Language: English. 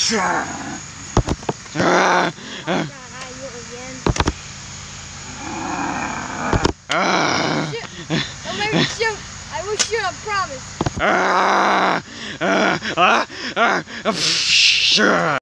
God, I you again. Shoot. Don't make me shoot. I will shoot, I promise.